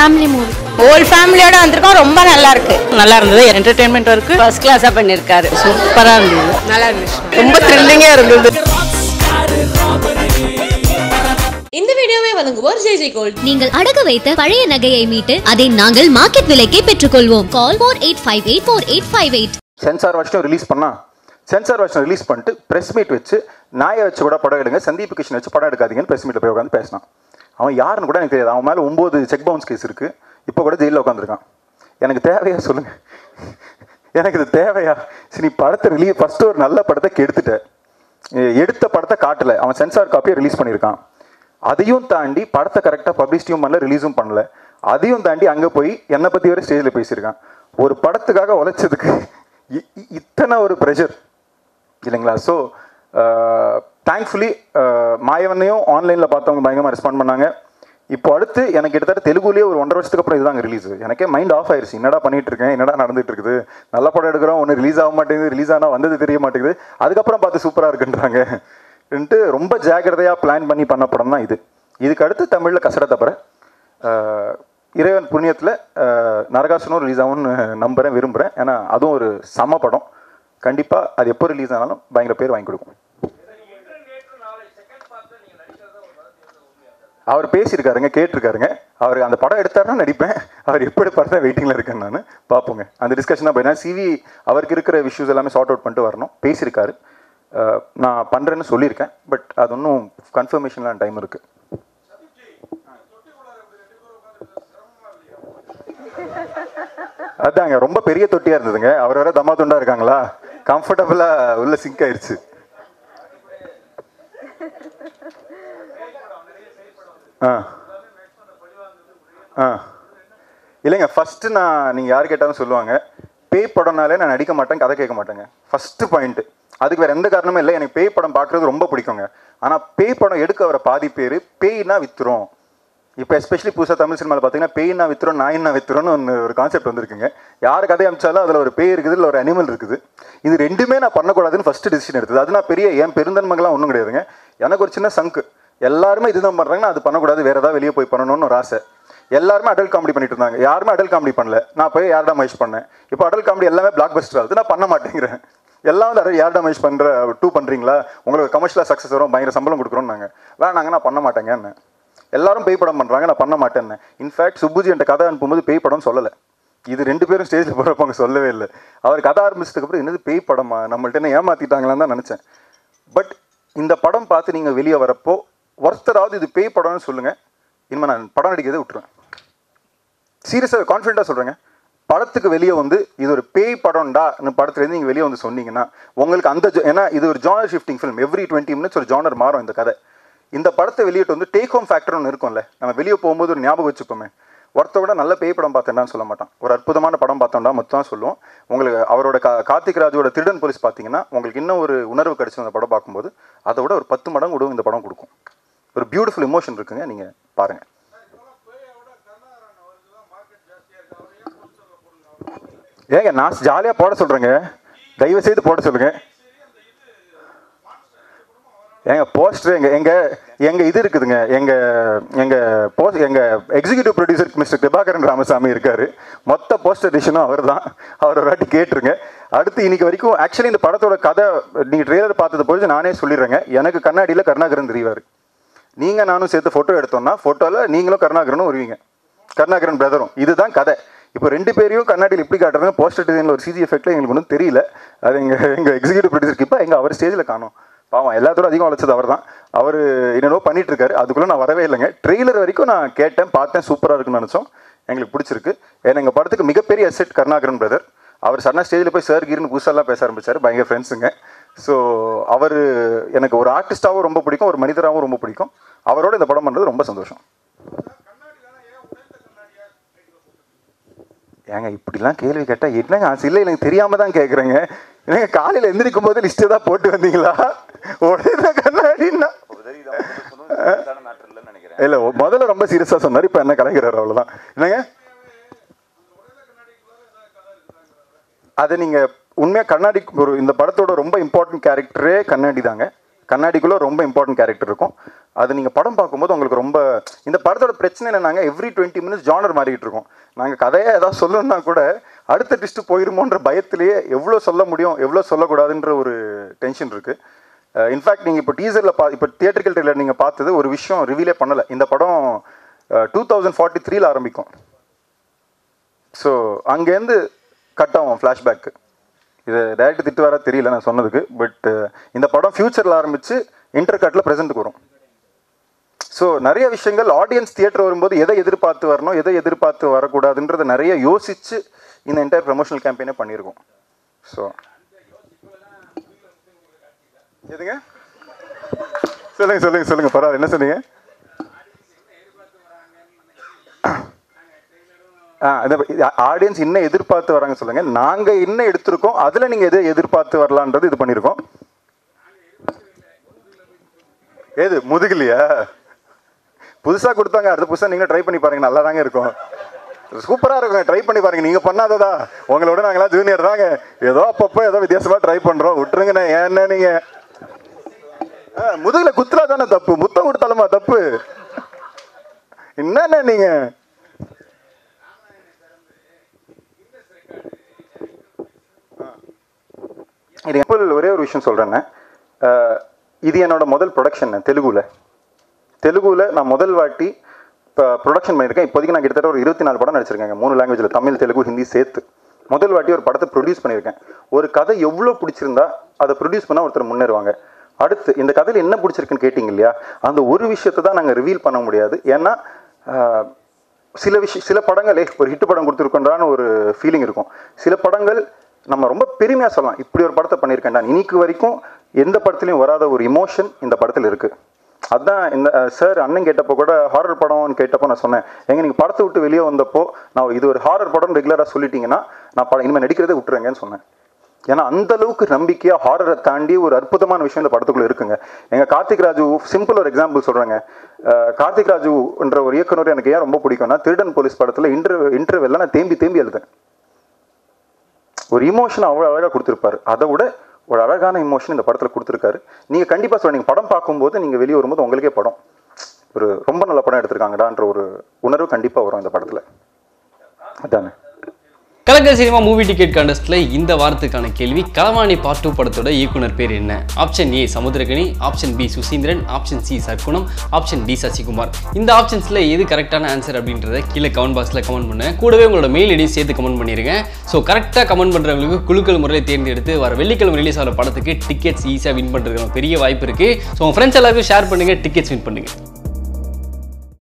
Family movie. Whole ஃபேமிலியோட வந்திருக்கோம். ரொம்ப நல்லா இருக்கு. நல்லா இருந்தது. என்டர்டெயின்மெண்ட் இருக்கு. ஃபர்ஸ்ட் கிளாஸா பண்ணிருக்காரு. சூப்பரா இருந்தது. நல்லா இருந்துச்சு. ரொம்ப த்ரில்லிங்கா இருந்தது. இந்த வீடியோவை வழங்குவோர் ஜே கோல்ட். நீங்கள் அடகு வைத்த பழைய நகையை மீட்டு அதை நாங்கள் மார்க்கெட் விலைக்கே பெற்றுக்கொள்வோம். கால் 48584858. சென்சார் வருஷம் ரிலீஸ் பண்ணிட்டு பிரஸ் மீட் வச்சு நாயை வச்சு கூட படம் எடுங்க, சந்தீப் கிருஷ்ணன் வச்சு படம் எடுக்காதீங்கன்னு பிரஸ் மீட்டில் போய் உட்காந்து பேசினான். அவன் யாருன்னு கூட எனக்கு தெரியாது. அவன் மேலே 9 செக் பவுன்ஸ் கேஸ் இருக்குது. இப்போ கூட ஜெயிலில் உட்காந்துருக்கான். எனக்கு தேவையா சொல்லுங்கள்? எனக்கு இது தேவையா? சரி, நீ படத்தை ஃபஸ்ட்டு ஒரு நல்ல படத்தை கெடுத்துட்ட. எடுத்த படத்தை காட்டலை. அவன் சென்சார் காப்பியை ரிலீஸ் பண்ணியிருக்கான். அதையும் தாண்டி படத்தை கரெக்டாக பப்ளிசிட்டியும் பண்ணல, ரிலீஸும் பண்ணல. அதையும் தாண்டி அங்கே போய் என்னை பற்றி வரை ஸ்டேஜில் பேசியிருக்கான். ஒரு படத்துக்காக உழைச்சதுக்கு இத்தனை ஒரு ப்ரெஷர் இல்லைங்களா? ஸோ தேங்க்ஃபுல்லி மாயவனையும் ஆன்லைனில் பார்த்தவங்க பயங்கரமாக ரெஸ்பாண்ட் பண்ணாங்க. இப்போ அடுத்து எனக்கு கிட்டத்தட்ட தெலுங்குலேயே ஒரு 1.5 வருஷத்துக்கு அப்புறம் இதுதாங்க ரிலீஸ். எனக்கே மைண்ட் ஆஃப் ஆயிடுச்சு. என்னடா பண்ணிட்டு இருக்கேன், என்னடா நடந்துட்டு இருக்குது. நல்ல படம் எடுக்கிறோம், ஒன்று ரிலீஸ் ஆக மாட்டேங்குது, ரிலீஸ் ஆனால் வந்தது தெரிய மாட்டேங்குது. அதுக்கப்புறம் பார்த்து சூப்பராக இருக்குன்றாங்கன்ட்டு ரொம்ப ஜாக்கிரதையாக பிளான் பண்ணி பண்ண படம் தான் இது. இதுக்கு அடுத்து தமிழில் கசட தவிர இறைவன் புண்ணியத்தில் நரகாசுரனும் ரிலீஸ் ஆகும்னு நம்புகிறேன், விரும்புகிறேன். ஏன்னா அதுவும் ஒரு சம படம். கண்டிப்பாக அது எப்போ ரிலீஸ் ஆனாலும் பயங்கர பேர் வாங்கி கொடுக்கும். அவர் பேசியிருக்காருங்க, கேட்டிருக்காருங்க. அவர் அந்த படம் எடுத்தாருன்னா நடிப்பேன். அவர் எப்படி பார்த்தா வெயிட்டிங்கில் இருக்கேன்னு நான் பார்ப்போங்க. அந்த டிஸ்கஷனாக போயினா சிவி அவருக்கு இருக்கிற இஷ்யூஸ் எல்லாமே சார்ட் அவுட் பண்ணிட்டு வரணும். பேசியிருக்காரு, நான் பண்ணுறேன்னு சொல்லியிருக்கேன். பட் அது ஒன்றும் கன்ஃபர்மேஷன்லாம் டைம் இருக்குது. அதாங்க ரொம்ப பெரிய தொட்டியாக இருந்ததுங்க. அவர் வேற தம்மா துண்டா இருக்காங்களா, கம்ஃபர்டபுளாக உள்ள சிங்க் ஆயிடுச்சு. இல்லைங்க, ஃபஸ்ட்டு நீங்கள் யார் கேட்டாலும் சொல்லுவாங்க, பேய் படம்னாலே நான் நடிக்க மாட்டேன், கதை கேட்க மாட்டேங்க. First point. அதுக்கு வேறு எந்த காரணமும் இல்லை. எனக்கு பேய் படம் பார்க்குறது ரொம்ப பிடிக்குங்க. ஆனால் பேய் படம் எடுக்க வர பாதி பேர் பேய்னா வித்துரும். இப்போ எஸ்பெஷலி புதுசாக தமிழ் சினிமாவில் பார்த்தீங்கன்னா பேய்னா வித்துரும், நாயின்னா வித்துரும்னு ஒரு கான்செப்ட் வந்துருக்குங்க. யார் கதை அமைச்சாலும் அதில் ஒரு பேய் இருக்குது, இல்லை ஒரு அனிமல் இருக்குது. இது ரெண்டுமே நான் பண்ணக்கூடாதுன்னு ஃபஸ்ட்டு டிசிஷன் எடுத்தது. அது நான் பெரிய என் பெருந்தன்மைகள்லாம் ஒன்றும் கிடையாதுங்க. எனக்கு ஒரு சின்ன சங்கு. எல்லாருமே இதுதான் பண்ணுறாங்கன்னா அது பண்ணக்கூடாது, வேறு ஏதாவது வெளியே போய் பண்ணணும்னு ஒரு ஆசை. எல்லாருமே அடல்ட் காமெடி பண்ணிட்டு இருந்தாங்க, யாருமே அடல்ட் காமெடி பண்ணல. நான் போய் யார்டா மகேஷ் பண்ணேன். இப்போ அடல்ட் காமெடி எல்லாமே பிளாக் பஸ்டர் ஆகுது, நான் பண்ண மாட்டேங்கிறேன். எல்லாம் வந்து யார்டா மகேஷ் பண்ணுற 2 பண்ணுறீங்களா, உங்களுக்கு கமர்ஷியலாக சக்ஸஸ் வரும், பயங்கர சம்பளம் கொடுக்குறோம். நாங்கள் வேணாங்க, நான் பண்ண மாட்டேங்கன்னு. எல்லாரும் பேய் படம் பண்ணுறாங்க, நான் பண்ண மாட்டேன்னு. இன்ஃபேக்ட் சுப்புஜி என்கிட்ட கதை அனுப்பும்போது பேய் படம் சொல்லலை. இது 2 பேரும் ஸ்டேஜில் போகிறப்பங்க சொல்லவே இல்லை. அவர் கதை ஆரம்பிச்சதுக்கப்புறம் என்னது பேய் படமா, நம்மள்ட்ட என்ன ஏமாற்றிட்டாங்களான்னு தான் நினச்சேன். பட் இந்த படம் பார்த்து நீங்கள் வெளியே வரப்போ ஒருத்தராவது இது பேய் படம்னு சொல்லுங்கள், இனிமேல் நான் படம் நடிக்கிறதை விட்டுருவேன். சீரியஸாக கான்ஃபிடென்ட்டாக சொல்கிறேங்க. படத்துக்கு வெளியே வந்து இது ஒரு பேய் படம்டா படத்துலேருந்து நீங்கள் வெளியே வந்து சொன்னீங்கன்னா உங்களுக்கு அந்த ஏன்னா இது ஒரு genre shifting film. Every 20 minutes ஒரு ஜானர் மாறும் இந்த கதை. இந்த படத்தை வெளியிட்டு வந்து டேக் ஹோம் ஃபேக்டர் ஒன்று இருக்கும்ல, நம்ம வெளியே போகும்போது ஒரு ஞாபகம் வச்சுப்போமே. ஒருத்த விட நல்ல பேய் படம் பார்த்தேன்டான்னு சொல்ல மாட்டான், ஒரு அற்புதமான படம் பார்த்தோம்டா மொத்தம் சொல்லுவோம். உங்களுக்கு அவரோட கார்த்திக் ராஜோட திருடன் போலீஸ் பார்த்தீங்கன்னா உங்களுக்கு இன்னும் ஒரு உணர்வு கிடைச்சி அந்த படம் பார்க்கும்போது அதை விட ஒரு 10 மடங்கு கூட இந்த படம் கொடுக்கும். ஒரு பியூட்டிஃபுல் எமோஷன் இருக்குங்க, நீங்கள் பாருங்கள். ஏங்க நான் ஜாலியாக போட சொல்கிறேங்க, தயவு செய்து போட சொல்லுங்கள். எங்கள் போஸ்டர் எங்கள் இது இருக்குதுங்க. எங்கள் executive producer mister Kirubakaran Ramasamy இருக்கார். மொத்த போஸ்டர் டிஷனும் அவர் தான். அவர் ஒரு வாட்டி கேட்டுருங்க. அடுத்து இன்னைக்கு வரைக்கும் ஆக்சுவலி இந்த படத்தோட கதை நீங்கள் ட்ரெய்லர் பார்த்தது போது நானே சொல்லிடுறேங்க. எனக்கு கண்ணாடியில் கருணாகரன் தெரிவார். நீங்கள் நானும் சேர்த்து ஃபோட்டோ எடுத்தோம்னா ஃபோட்டோவில் நீங்களும் கருணாகரனும் வருவீங்க, கருணாகரன் பிரதரும். இதுதான் கதை. இப்போ 2 பேரையும் கண்ணாடியில் எப்படி காட்டுறாங்க, போஸ்டர் டிசைனில் ஒரு சிஜி எஃபெக்டில் எங்களுக்கு ஒன்றும் தெரியல. அது எங்கள் எக்ஸிக்யூட்டிவ் ப்ரொடியூசருக்கு இப்போ அவர் ஸ்டேஜில் காணும். பாவம், எல்லாத்தோட அதிகம் வளர்ச்சது அவர் தான். அவர் என்னென்னோ பண்ணிட்டு இருக்காரு. அதுக்குள்ளே நான் வரவே இல்லைங்க. ட்ரெய்லர் வரைக்கும் நான் கேட்டேன், பார்த்தேன், சூப்பராக இருக்குன்னு நினச்சோம். எங்களுக்கு பிடிச்சிருக்கு. ஏன்னா எங்கள் படத்துக்கு மிகப்பெரிய அசெட் கருணாகரன் பிரதர். அவர் சன்னா ஸ்டேஜில் போய் சார் கீர்னு புதுசாலாம் பேச ஆரம்பித்தார். பயங்கர ஃப்ரெண்ட்ஸுங்க. ஸோ அவர் எனக்கு ஒரு ஆர்டிஸ்டாகவும் ரொம்ப பிடிக்கும், ஒரு மனிதராகவும் ரொம்ப பிடிக்கும். அவரோட இந்த படம் பண்ணுறது ரொம்ப சந்தோஷம். ஏங்க இப்படிலாம் கேள்வி கேட்டால் என்னங்க ஆசை? இல்லை எனக்கு தெரியாமல் தான் கேட்குறேங்க. என்னங்க காலையில் எந்திரிக்கும் போது லிஸ்ட்டு தான் போட்டு வந்தீங்களா? உடனே கண்ணாடின்னா இல்லை, முதல்ல ரொம்ப சீரியஸாக சொன்னார், இப்போ என்ன கலைக்கிறார், அவ்வளோதான். என்னங்க அதை நீங்கள் உண்மையாக கண்ணாடி ஒரு இந்த படத்தோட ரொம்ப இம்பார்ட்டன்ட் கேரக்டரே கண்ணாடி தாங்க. கண்ணாடிக்குள்ளே ரொம்ப இம்பார்ட்டன்ட் கேரக்டர் இருக்கும். அது நீங்கள் படம் பார்க்கும்போது உங்களுக்கு ரொம்ப இந்த படத்தோட பிரச்சனை என்னன்னாங்க எவ்ரி 20 minutes ஜானர் மாறிக்கிட்டு இருக்கோம். நாங்கள் கதையாக ஏதாவது சொல்லணும்னா கூட அடுத்த டிஸ்ட்டு போயிருமோன்ற பயத்திலேயே எவ்வளோ சொல்ல முடியும் எவ்வளோ சொல்லக்கூடாதுன்ற ஒரு டென்ஷன் இருக்குது. இன்ஃபேக்ட் நீங்கள் இப்போ டீசரில் இப்போ தியேட்டரிக்கல் ட்ரெய்லர் நீங்கள் பார்த்தது ஒரு விஷயம் ரிவீலே பண்ணலை. இந்த படம் 2043 ஆரம்பிக்கும். ஸோ அங்கேருந்து கட் ஆகும் ஃப்ளாஷ்பேக்கு. இது டேரக்டர் திட்டு வர தெரியல நான் சொன்னதுக்கு. பட் இந்த படம் ஃபியூச்சரில் ஆரம்பித்து இன்டர் கட்டில் ப்ரெசென்ட்டுக்கு வரும். ஸோ நிறைய விஷயங்கள் ஆடியன்ஸ் தியேட்டர் வரும்போது எதை எதிர்பார்த்து வரணும் எதை எதிர்பார்த்து வரக்கூடாதுன்றதை நிறைய யோசித்து இந்த என்டையர் ப்ரமோஷனல் கேம்பெயினே பண்ணியிருக்கோம். ஸோ எதுங்க சொல்லுங்கள் பரவாயில்ல, என்ன சொன்னீங்க? ஆடியன்ஸ் என்ன எதிர்பார்த்து வராங்க சொல்லுங்க. நாங்கள் என்ன எடுத்திருக்கோம் அதில் நீங்கள் எதை எதிர்பார்த்து வரலான்றது இது பண்ணியிருக்கோம். ஏது முதுகலையா புதுசாக கொடுத்தாங்க, அடுத்த புதுசாக நீங்களும் ட்ரை பண்ணி பாருங்க, நல்லா தாங்க இருக்கும், சூப்பராக இருக்கும், ட்ரை பண்ணி பாருங்க. நீங்கள் பண்ணாததா? உங்களோட நாங்களாம் ஜூனியர் தாங்க, ஏதோ அப்பப்போ ஏதோ வித்தியாசமாக ட்ரை பண்ணுறோம், விட்டுருங்கண்ணே. ஏன்னா நீங்கள் முதுகில் குத்துறா தானே தப்பு, முத்தம் கொடுத்தாலுமா தப்பு? என்னண்ணே நீங்கள் இது எப்பிள் ஒரே ஒரு விஷயம் சொல்கிறேண்ணே. இது என்னோட முதல் ப்ரொடக்ஷன் தெலுங்குல நான் முதல் வாட்டி இப்போ ப்ரொடக்ஷன் பண்ணியிருக்கேன். இப்போதைக்கு நான் கிட்டத்தட்ட ஒரு 24 படம் நடிச்சிருக்கேங்க, 3 லாங்குவேஜில், தமிழ், தெலுங்கு, ஹிந்தி சேர்த்து. முதல் வாட்டி ஒரு படத்தை ப்ரொடியூஸ் பண்ணியிருக்கேன். ஒரு கதை எவ்வளோ பிடிச்சிருந்தா அதை ப்ரொடியூஸ் பண்ணால் ஒருத்தர் முன்னேறுவாங்க. அடுத்து இந்த கதையில் என்ன பிடிச்சிருக்குன்னு கேட்டிங்க இல்லையா, அந்த ஒரு விஷயத்தை தான் நாங்கள் ரிவீல் பண்ண முடியாது. ஏன்னா சில படங்களே ஒரு ஹிட் படம் கொடுத்துருக்கோன்றான்னு ஒரு ஃபீலிங் இருக்கும். சில படங்கள் நம்ம ரொம்ப பெருமையாக சொல்லலாம், இப்படி ஒரு படத்தை பண்ணியிருக்கேன்டா. இன்னைக்கு வரைக்கும் எந்த படத்துலையும் வராத ஒரு இமோஷன் இந்த படத்தில் இருக்குது. அதுதான் இந்த சார் அண்ணன் கேட்டப்போ கூட ஹாரர் படம்னு கேட்டப்போ நான் சொன்னேன், நீங்கள் படத்தை விட்டு வெளியே வந்தப்போ நான் இது ஒரு ஹாரர் படம் ரெகுலராக சொல்லிட்டீங்கன்னா நான் இனிமேல் நடிக்கிறதே விட்டுருங்கன்னு சொன்னேன். ஏன்னா அந்த அளவுக்கு நம்பிக்கையாக ஹாரரை தாண்டி ஒரு அற்புதமான விஷயம் இந்த படத்துக்குள்ளே இருக்குங்க. எங்கள் கார்த்திக் ராஜு சிம்பிள் ஒரு எக்ஸாம்பிள் சொல்கிறேங்க. கார்த்திக் ராஜுன்ற ஒரு இயக்குனர் எனக்கு ஏன் ரொம்ப பிடிக்கும்னா, திருடன் போலீஸ் படத்தில் இன்டர்வெல்லாம் நான் தேம்பி எழுதேன். ஒரு இமோஷன் அவ்வளோ அழகாக கொடுத்துருப்பாரு. அதை விட ஒரு அழகான இமோஷன் இந்த படத்தில் கொடுத்துருக்காரு. நீங்கள் கண்டிப்பாக சொல்ல, நீங்கள் படம் பார்க்கும்போது நீங்கள் வெளியே வரும்போது உங்களுக்கே படம் ஒரு ரொம்ப நல்ல படம் எடுத்திருக்காங்கடான்ற ஒரு உணர்வு கண்டிப்பாக வரும் இந்த படத்தில். அதானே கலக்கல் சினிமா மூவி டிக்கெட் கான்டெஸ்ட்ல இந்த வாரத்துக்கான கேள்வி, களவாணி பார்ட் 2 படத்தோட இயக்குனர் பேர் என்ன? Option A Samuthirakani, option B Suseenthiran, option C Sarkunam, option D Sasikumar. இந்த ஆப்ஷன்ஸ்ல எது கரெக்டான ஆன்சர் அப்படின்றத கீழே கமெண்ட் பாக்ஸ்ல கமெண்ட் பண்ணுங்க. கூடவே உங்களோட மெயில் ஐடியும் சேர்த்து கமெண்ட் பண்ணிருங்க. ஸோ கரெக்டாக கமெண்ட் பண்றவங்களுக்கு குழுக்கள் முறையில் தேர்ந்தெடுத்து வர வெள்ளிக்கிழமை ரிலீஸ் ஆகிற படத்துக்கு டிக்கெட்ஸ் ஈஸியாக வின் பண்ணுறதுக்கான பெரிய வாய்ப்பு இருக்கு. ஸோ உங்க ஃப்ரெண்ட்ஸ் எல்லாருக்கும் ஷேர் பண்ணுங்க, டிக்கெட்ஸ் வின் பண்ணுங்க.